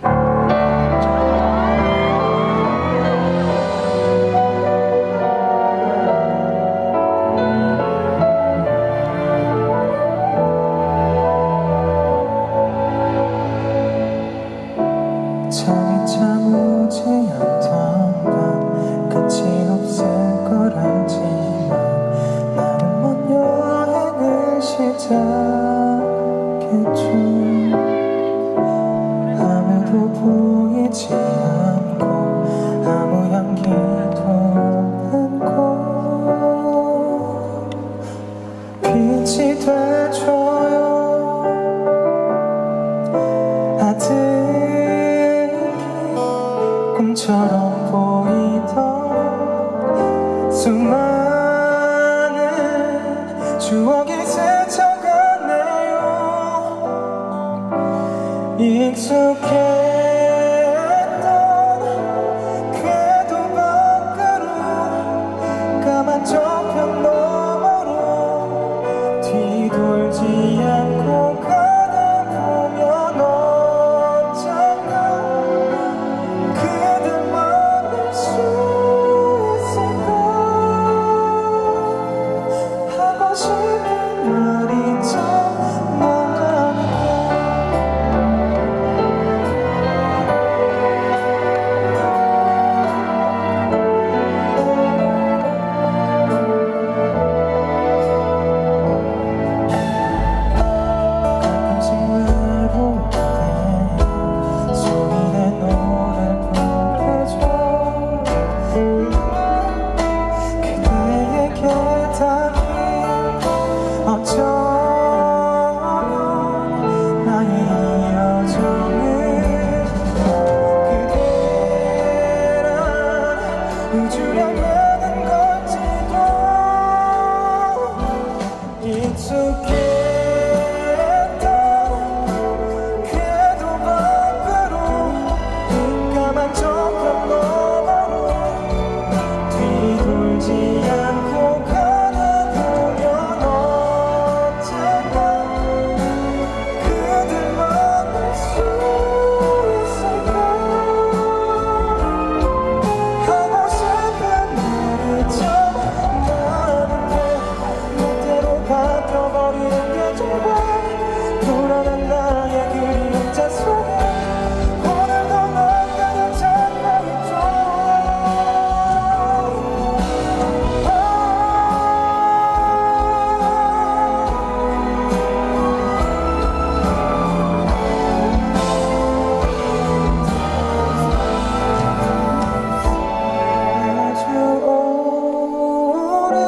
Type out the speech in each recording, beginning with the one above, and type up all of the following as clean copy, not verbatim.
잠이 참 오지 않던 밤 끝이 없을 걸 알지만 나는 먼 여행을 시작했죠. 아무도 보이지 않고 아무 향기도 없는 곳 빛이 돼줘요. 꿈처럼 보이던 수많은 추억이 스쳐가네요. 익숙했던 궤도 밖으로 까만 저편 너머로 뒤돌지 않고 가다 보면 언젠가 그댈 만날 수 있을까 하고 싶은 말이 참 많은데 가끔씩 외로울 때 손이 내 노래를 부르죠. 그대에게 닿긴 어쩌면 나의 여정은 그대란 우주라는 걸지도 익숙했던 궤도 밖으로 까만 저편 너머로 뒤돌지 않고 가다 보면 언젠가 그댈 만날 수 있을까 하고 싶은 말이 참 많은데 멋대로 바뀌어버리는 게 좋아. 불안한 나의 그림자 속에 오늘도 뭔가를 찾고 있죠. 아주 오랜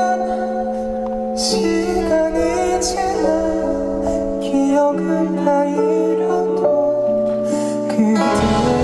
시간이 지나 기억을 하이려도 그대